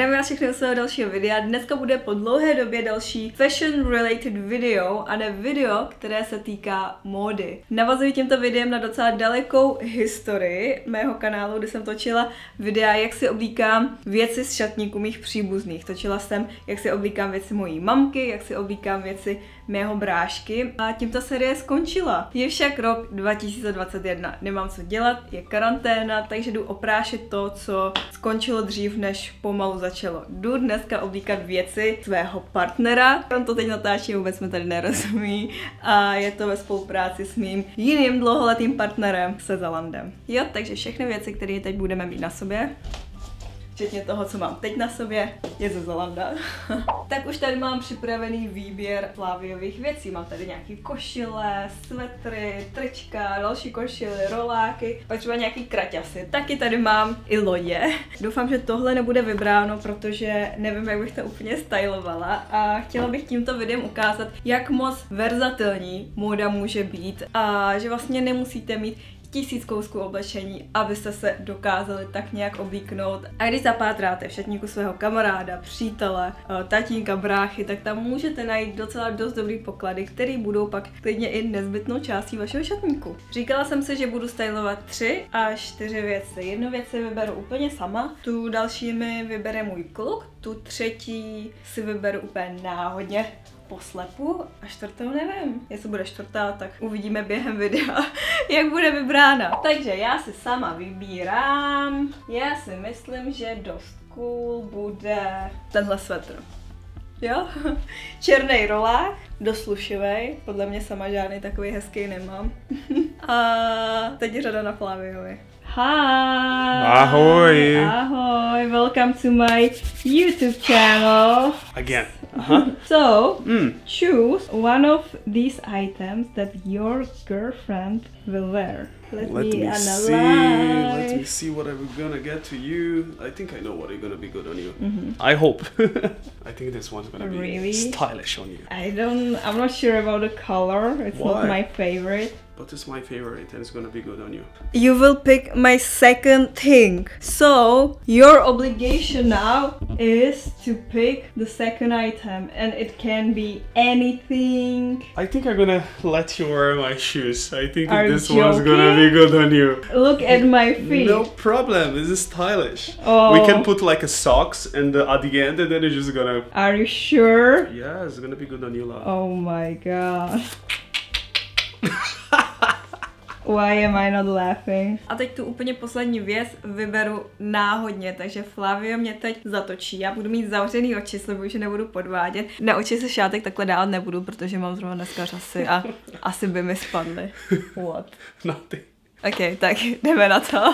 Zdravím vás všechny u svého dalšího videa. Dneska bude po dlouhé době další fashion related video a ne video, které se týká módy. Navazuji tímto videem na docela dalekou historii mého kanálu, kdy jsem točila videa, jak si oblíkám věci z šatníků mých příbuzných. Točila jsem, jak si oblíkám věci mojí mamky, jak si oblíkám věci mého brášky a tímto série skončila. Je však rok 2021, nemám co dělat, je karanténa, takže jdu oprášit to, co skončilo dřív, než pomalu začalo. Jdu dneska oblíkat věci svého partnera, on to teď natáčí, vůbec mi tady nerozumí a je to ve spolupráci s mým jiným dlouholetým partnerem, se Zalandem. Jo, takže všechny věci, které teď budeme mít na sobě, včetně toho, co mám teď na sobě, je ze Zalanda. Tak už tady mám připravený výběr Flaviových věcí. Mám tady nějaký košile, svetry, trička, další košily, roláky, pak třeba nějaký kraťasy. Taky tady mám i lodě. Doufám, že tohle nebude vybráno, protože nevím, jak bych to úplně stylovala a chtěla bych tímto videem ukázat, jak moc verzatilní móda může být a že vlastně nemusíte mít 1000 kousků oblečení, abyste se dokázali tak nějak oblíknout. A když zapátráte v šatníku svého kamaráda, přítele, tatínka, bráchy, tak tam můžete najít docela dost dobrý poklady, které budou pak klidně i nezbytnou částí vašeho šatníku. Říkala jsem si, že budu stylovat 3 až 4 věci. Jednu věc si vyberu úplně sama, tu další mi vybere můj kluk, tu třetí si vyberu úplně náhodně poslepu a čtvrtou nevím. Jestli bude čtvrtá, tak uvidíme během videa, jak bude vybrána. Takže já si sama vybírám. Já si myslím, že dost cool bude tenhle svetr. Jo? Černý rolák, dost slušivej. Podle mě sama žádný takový hezký nemám. A teď je řada na Flaviovi. Hi! Ahoj! Ahoj! Welcome to my YouTube channel. Again. So, choose one of these items that your girlfriend will wear. Let me analyze. Let me see what I'm gonna get to you. I think I know what is gonna be good on you. I hope. I think this one's gonna be really stylish on you. I'm not sure about the color. It's not my favorite. But it's my favorite and it's gonna be good on you. You will pick my second thing. So, your obligation now is to pick the second item and it can be anything. I think I'm gonna let you wear my shoes. I think this joking? one's gonna be good on you. Look at my feet. No problem, this is stylish. Oh. We can put like a socks and at the end and then it's just gonna... Are you sure? Yeah, it's gonna be good on you, love. Oh my god. Why am I not laughing? A teď tu úplně poslední věc vyberu náhodně, takže Flavio mě teď zatočí. Já budu mít zavřený oči, slibuji, že nebudu podvádět. Na oči se šátek takhle dát nebudu, protože mám zrovna dneska řasy a asi by mi spadly. What? Nothing. Ok, tak jdeme na to.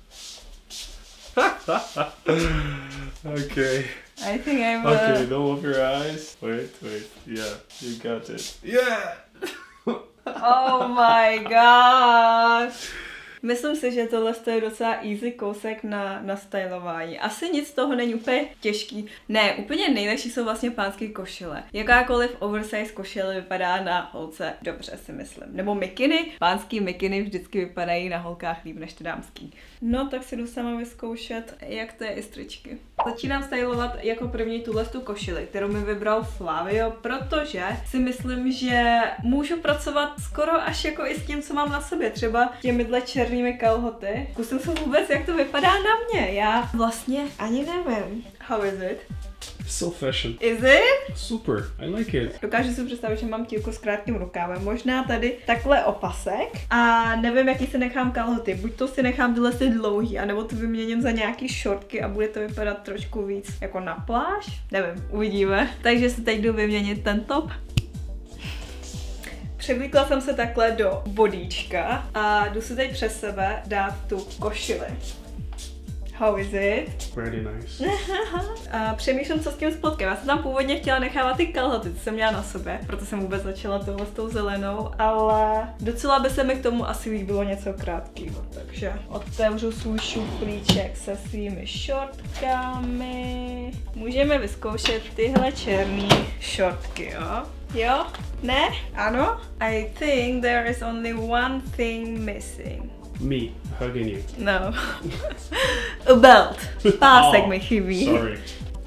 Okay. I think I'm... Okay, don't open your eyes. Wait. Yeah, you got it. Yeah! Oh my god! Myslím si, že tohle je docela easy kousek na stylování. Asi nic z toho není úplně těžký. Ne, úplně nejlepší jsou vlastně pánské košile. Jakákoliv oversize košile vypadá na holce dobře, si myslím. Nebo mikiny. Pánský mikiny vždycky vypadají na holkách líp než ty dámský. No, tak si jdu sama vyzkoušet, jak to je i stričky. Začínám stylovat jako první tu košili, kterou mi vybral Flavio, protože si myslím, že můžu pracovat skoro až jako i s tím, co mám na sobě. Třeba těmihle černými kalhoty. Zkusím se vůbec, jak to vypadá na mě. Já vlastně ani nevím. How is it? So fashion. Is it? Super, I like it. Dokážu si představit, že mám tílku s krátkým rukávem. Možná tady takhle opasek. A nevím, jaký si nechám kalhoty. Buď to si nechám tyhle si dlouhý, anebo to vyměním za nějaký šortky a bude to vypadat trošku víc jako na pláž. Nevím, uvidíme. Takže si teď jdu vyměnit ten top. Převlíkla jsem se takhle do bodíčka a jdu si teď přes sebe dát tu košili. How is it? Very nice. A přemýšlím, co s tím spodkem. Já jsem tam původně chtěla nechávat ty kalhoty, co jsem měla na sobě, proto jsem vůbec začala tohle s tou zelenou, ale docela by se mi k tomu asi líbilo něco krátkého. Takže otevřu svůj šuplíček se svými šortkami. Můžeme vyzkoušet tyhle černé šortky, jo? Jo? Ne? Ano? I think there is only one thing missing. Me hugging you. No. A belt. Pásek mi chybí. Sorry.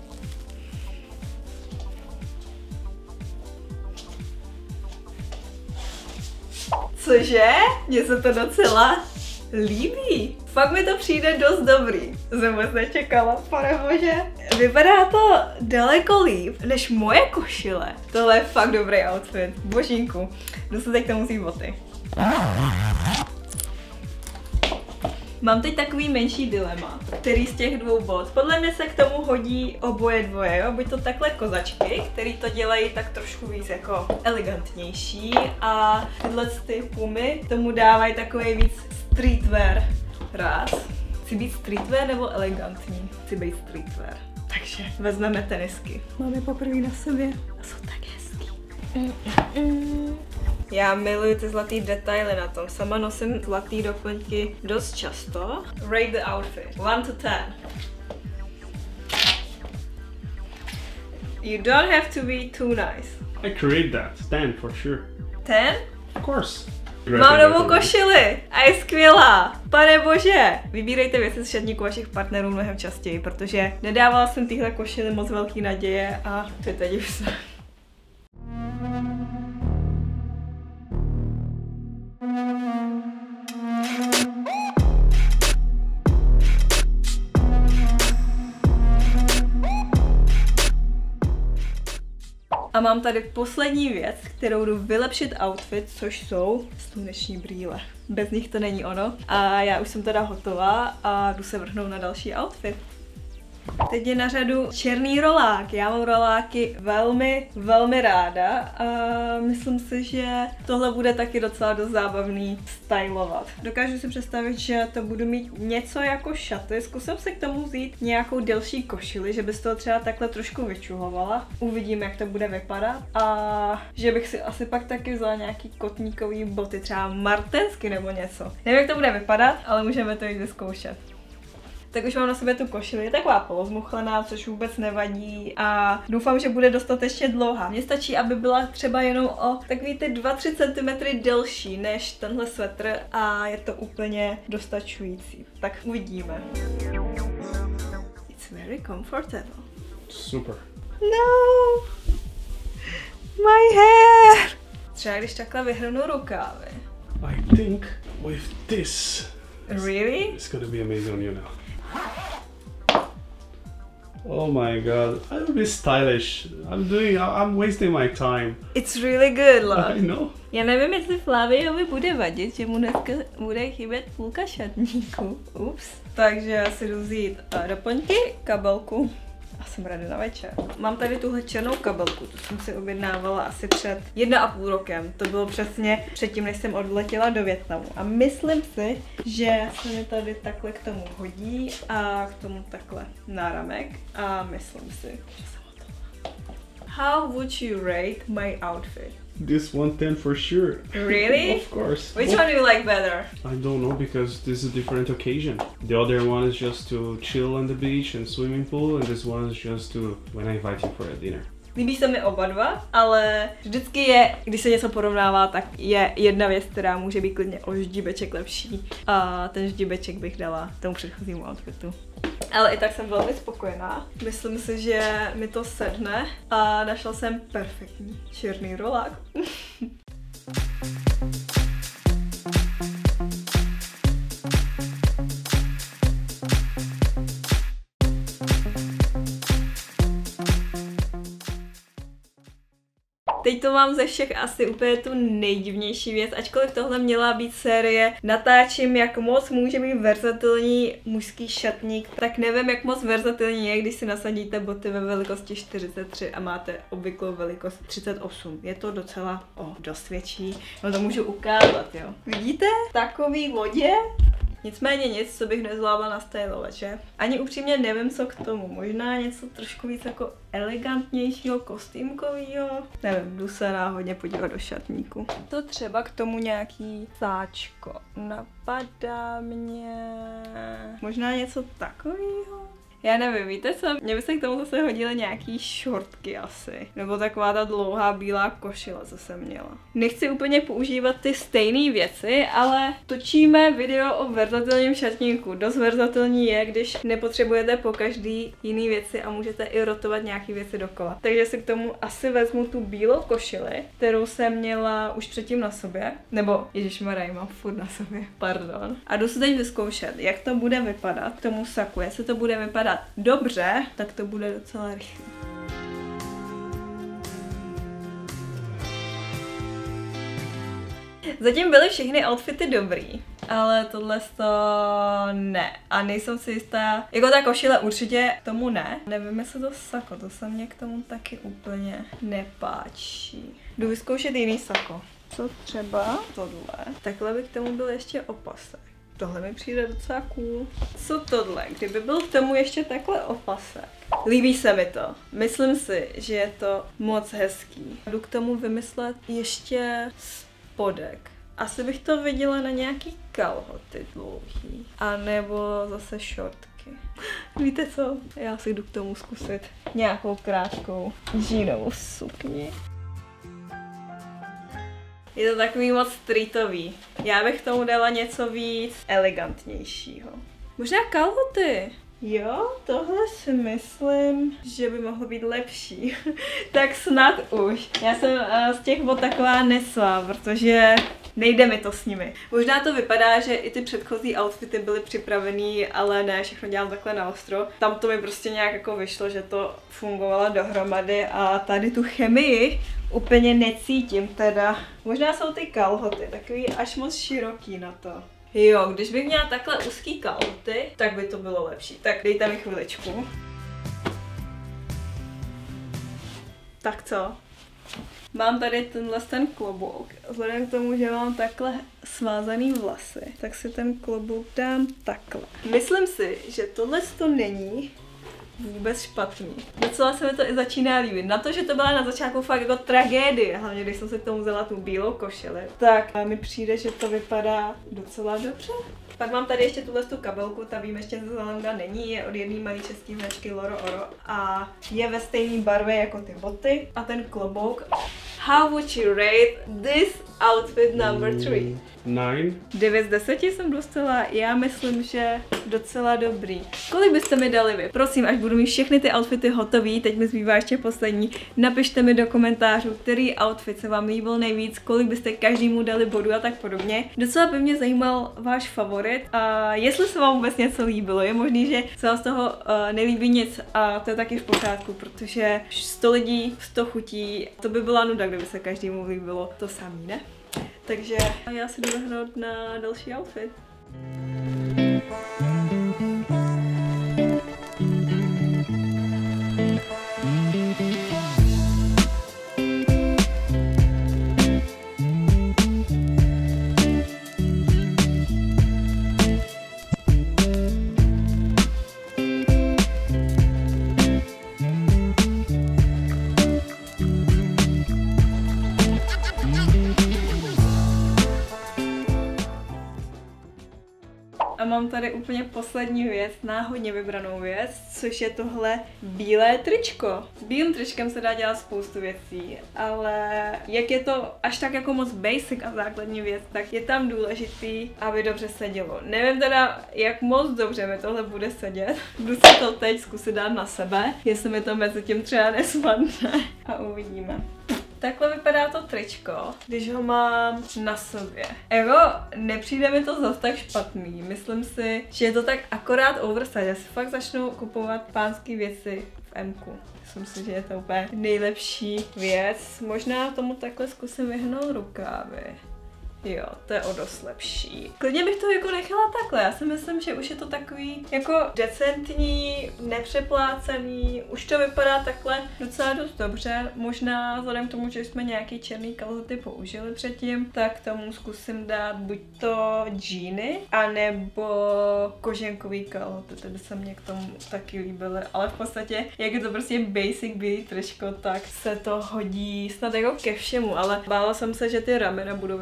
Cože? Mně se to docela líbí. Fakt mi to přijde dost dobrý. Jsem moc nečekala, panebože. Vypadá to daleko líp než moje košile. Tohle je fakt dobrý outfit. Božínku. Jdu se teď k tomu vzít boty. Mám teď takový menší dilema, který z těch dvou bot. Podle mě se k tomu hodí oboje dvoje, jo? Buď to takhle kozačky, který to dělají tak trošku víc jako elegantnější a tyhle ty pumy tomu dávají takový víc streetwear ráz. Chci být streetwear nebo elegantní? Chci být streetwear. Takže vezmeme tenisky. Máme poprvé na sobě a jsou tak hezký. Já miluji ty zlatý detaily na tom. Sama nosím zlatý doplňky dost často. Rate the outfit. 1 to 10. You don't have to be too nice. I create that. 10 for sure. 10? Of course. Mám novou košili a je skvělá. Pane bože, vybírejte věci z šatníku vašich partnerů mnohem častěji, protože nedávala jsem tyhle košily moc velký naděje a teď už se. A mám tady poslední věc, kterou jdu vylepšit outfit, což jsou sluneční brýle. Bez nich to není ono. A já už jsem teda hotová a jdu se vrhnout na další outfit. Teď je na řadu černý rolák. Já mám roláky velmi ráda a myslím si, že tohle bude taky docela dost zábavný stylovat. Dokážu si představit, že to budu mít něco jako šaty. Zkusím si k tomu vzít nějakou delší košili, že by z toho třeba takhle trošku vyčuhovala. Uvidím, jak to bude vypadat. A že bych si asi pak taky vzala nějaký kotníkový boty, třeba martensky nebo něco. Nevím, jak to bude vypadat, ale můžeme to jít vyzkoušet. Tak už mám na sebe tu košili, je taková polozmuchlená, což vůbec nevadí a doufám, že bude dostatečně dlouhá. Mně stačí, aby byla třeba jenom o takový ty 2-3 cm delší než tenhle svetr a je to úplně dostačující. Tak uvidíme. It's very comfortable. Super. No! My hair! Třeba když takhle vyhrnu rukávy. I think with this. Really? It's gonna be amazing on you now. Oh my god, I will be stylish. I'm wasting my time. It's really good, love. I know. Já nevím, jestli Flaviovi bude vadit, že mu dneska bude chybět půlka šatníku. Ups. Takže já si jdu vzít doplňky, kabelku a jsem ready na večer. Mám tady tuhle černou kabelku, tu jsem si objednávala asi před 1,5 rokem. To bylo přesně předtím, než jsem odletěla do Vietnamu. A myslím si, že se mi tady takhle k tomu hodí a k tomu takhle náramek. A myslím si, že jsem hotová. How would you rate my outfit? This 110 for sure. Really? Of course. Which one do you like better? I don't know because this is a different occasion. The other one is just to chill on the beach and swimming pool, and this one is just to when I invite you for a dinner. Líbí se mi oba dva, ale vždycky je, když se něco porovnává, tak je jedna věc, která může být klidně o ždíbeček lepší. A ten ždíbeček bych dala tomu předchozímu outfitu. Ale i tak jsem velmi spokojená. Myslím si, že mi to sedne a našla jsem perfektní černý rolák. Teď to mám ze všech asi úplně tu nejdivnější věc, ačkoliv tohle měla být série natáčím, jak moc může být verzatilní mužský šatník, tak nevím, jak moc verzatilní je, když si nasadíte boty ve velikosti 43 a máte obvyklou velikost 38. Je to docela dost větší, no to můžu ukázat, jo. Vidíte? Takový lodě? Nicméně nic, co bych nezvládla nastylovat, že? Ani upřímně nevím, co k tomu. Možná něco trošku víc jako elegantnějšího, kostýmkovýho. Nevím, jdu se náhodně podívat do šatníku. To třeba k tomu nějaký sáčko. Napadá mě... Možná něco takového? Já nevím, víte co? Mně by se k tomu zase hodily nějaký šortky asi. Nebo taková ta dlouhá bílá košile, co jsem měla. Nechci úplně používat ty stejné věci, ale točíme video o verzatilním šatníku. Dost verzatilní je, když nepotřebujete po každý jiný věci a můžete i rotovat nějaký věci dokola. Takže si k tomu asi vezmu tu bílou košili, kterou jsem měla už předtím na sobě. Nebo, ježišmarja, mám furt na sobě, pardon. A jdu si teď vyzkoušet, jak to bude vypadat k tomu saku. Jestli to bude vypadat dobře, tak to bude docela rychlé. Zatím byly všechny outfity dobrý, ale tohle to ne. A nejsem si jistá, jako ta košile určitě k tomu ne. Nevím, jestli to sako, to se mě k tomu taky úplně nepáčí. Jdu vyzkoušet jiný sako. Co třeba tohle? Takhle by k tomu byl ještě opasek. Tohle mi přijde docela cool. Co tohle? Kdyby byl k tomu ještě takhle opasek. Líbí se mi to. Myslím si, že je to moc hezký. Jdu k tomu vymyslet ještě spodek. Asi bych to viděla na nějaký kalhoty dlouhý. A nebo zase šortky. Víte co? Já si jdu k tomu zkusit nějakou krátkou džínovou sukni. Je to takový moc streetový. Já bych tomu dala něco víc elegantnějšího. Možná kalhoty. Jo, tohle si myslím, že by mohlo být lepší. Tak snad už. Já jsem z těch bot taková nesla, protože nejde mi to s nimi. Možná to vypadá, že i ty předchozí outfity byly připravený, ale ne, všechno dělám takhle na ostro. Tam to mi prostě nějak jako vyšlo, že to fungovalo dohromady a tady tu chemii úplně necítím teda. Možná jsou ty kalhoty, takový až moc široký na to. Jo, když bych měla takhle úzký kalhoty, tak by to bylo lepší. Tak dejte mi chviličku. Tak co? Mám tady ten klobouk. Vzhledem k tomu, že mám takhle svázaný vlasy, tak si ten klobouk dám takhle. Myslím si, že tohle to není vůbec špatný. Docela se mi to i začíná líbit. Na to, že to byla na začátku fakt jako tragédie, hlavně když jsem si k tomu vzala tu bílou košili, tak mi přijde, že to vypadá docela dobře. Pak mám tady ještě tu kabelku, ta výjimečně ze Zalanda není, je od jedné malé české značky Loro Oro a je ve stejné barvě jako ty boty a ten klobouk. How would you rate this outfit number 3? 9. 9 z 10 jsem dostala, já myslím, že docela dobrý. Kolik byste mi dali vy? Prosím, až budu mít všechny ty outfity hotový, teď mi zbývá ještě poslední, napište mi do komentářů, který outfit se vám líbil nejvíc, kolik byste každému dali bodu a tak podobně. Docela by mě zajímal váš favorit a jestli se vám vůbec něco líbilo. Je možný, že se vám z toho nelíbí nic a to je taky v pořádku, protože 100 lidí, 100 chutí, to by byla nuda, kdyby se každému líbilo to samý, ne? Takže já si jdu zahrnout na další outfit. A mám tady úplně poslední věc, náhodně vybranou věc, což je tohle bílé tričko. S bílým tričkem se dá dělat spoustu věcí, ale jak je to až tak jako moc basic a základní věc, tak je tam důležitý, aby dobře sedělo. Nevím teda, jak moc dobře mi tohle bude sedět. Jdu si to teď zkusit dát na sebe, jestli mi to mezi tím třeba nespadne a uvidíme. Takhle vypadá to tričko, když ho mám na sobě. Jako, nepřijde mi to zase tak špatný. Myslím si, že je to tak akorát oversize. Já si fakt začnu kupovat pánské věci v M-ku. Myslím si, že je to úplně nejlepší věc. Možná tomu takhle zkusím vyhnout rukávy. Jo, to je o dost lepší. Klidně bych to jako nechala takhle, já si myslím, že už je to takový jako decentní, nepřeplácený, už to vypadá takhle docela dost dobře. Možná vzhledem k tomu, že jsme nějaký černý kalhoty použili předtím, tak tomu zkusím dát buď to džíny, anebo koženkový kalhoty, tedy se mě k tomu taky líbily, ale v podstatě, jak je to prostě basic bílý tričko, tak se to hodí snad jako ke všemu, ale bála jsem se, že ty ramena budou vypadat prostě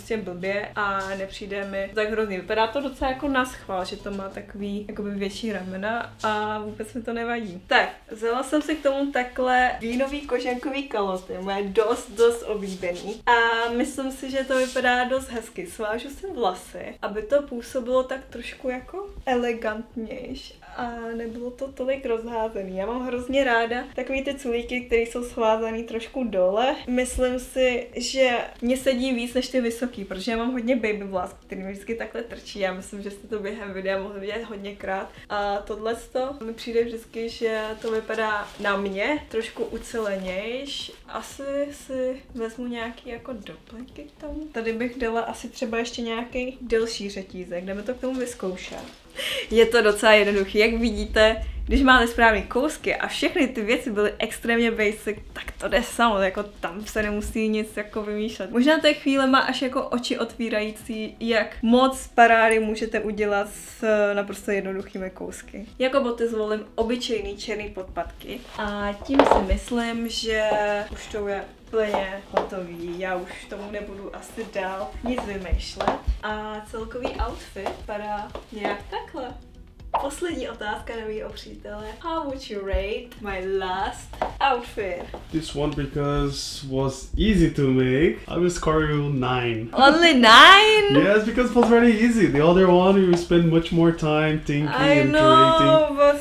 prostě blbě a nepřijde mi tak hrozný. Vypadá to docela jako naschvál, že to má takový jakoby větší ramena a vůbec mi to nevadí. Tak, vzala jsem si k tomu takhle vínový koženkový kaloty, moje dost oblíbený a myslím si, že to vypadá dost hezky. Svážu si vlasy, aby to působilo tak trošku jako elegantnější a nebylo to tolik rozházený. Já mám hrozně ráda takový ty culíky, které jsou svázaný trošku dole. Myslím si, že mě sedí víc než ty vysoký, protože já mám hodně baby vlas, který mi vždycky takhle trčí. Já myslím, že jste to během videa mohli vidět hodněkrát. A tohleto mi přijde vždycky, že to vypadá na mě trošku ucelenější. Asi si vezmu nějaký jako doplňky k tomu. Tady bych dala asi třeba ještě nějaký delší řetízek, jdeme to k tomu vyzkoušet. Je to docela jednoduchý, jak vidíte, když máte správné kousky a všechny ty věci byly extrémně basic, tak to jde samo, jako tam se nemusí nic jako vymýšlet. Možná té chvílema až jako oči otvírající, jak moc parády můžete udělat s naprosto jednoduchými kousky. Jako boty zvolím obyčejný černý podpatky a tím si myslím, že už to je úplně hotový, já už tomu nebudu asi dál nic vymýšlet. A celkový outfit vypadá nějak takhle. Poslední otázka na mýho přítele. How would you rate my last outfit? This one because was easy to make. I will score you 9. Only 9? Yes, because it was very easy. The other one you spend much more time thinking and curating. But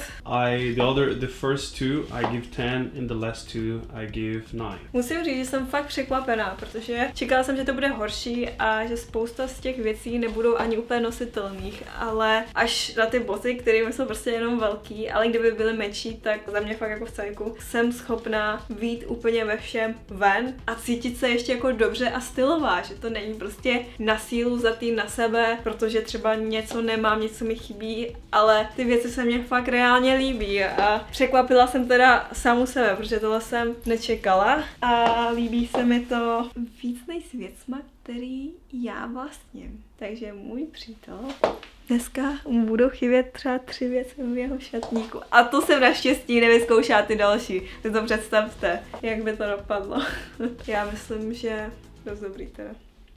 The first two I give 10 and the last two I give 9. musím říct, že jsem fakt překvapená, protože čekala jsem, že to bude horší a že spousta z těch věcí nebudou ani úplně nositelných, ale až na ty boty, které jsou prostě jenom velký, ale kdyby byly menší, tak za mě fakt jako v celku jsem schopná vyjít úplně ve všem ven a cítit se ještě jako dobře a stylová, že to není prostě na sílu zatý na sebe, protože třeba něco nemám, něco mi chybí, ale ty věci se mě fakt reálně líbí a překvapila jsem teda samu sebe, protože tohle jsem nečekala a líbí se mi to víc než s věcma, který já vlastním. Takže můj přítel dneska mu budou chybět třeba 3 věci v jeho šatníku. A to jsem naštěstí nevyzkoušela ty další. Si to představte, jak by to dopadlo. Já myslím, že dost dobrý teda.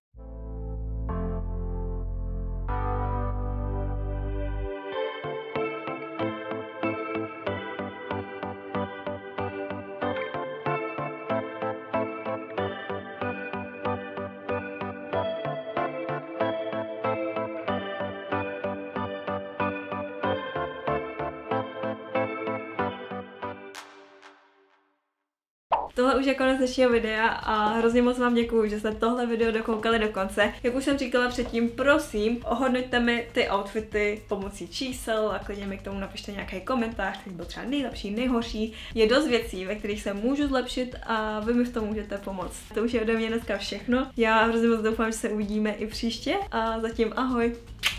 Tohle už je konec dnešního videa a hrozně moc vám děkuju, že jste tohle video dokoukali do konce. Jak už jsem říkala předtím, prosím, ohodnoťte mi ty outfity pomocí čísel a klidně mi k tomu napište nějaký komentář, který byl třeba nejlepší, nejhorší. Je dost věcí, ve kterých se můžu zlepšit a vy mi v tom můžete pomoct. To už je ode mě dneska všechno. Já hrozně moc doufám, že se uvidíme i příště a zatím ahoj!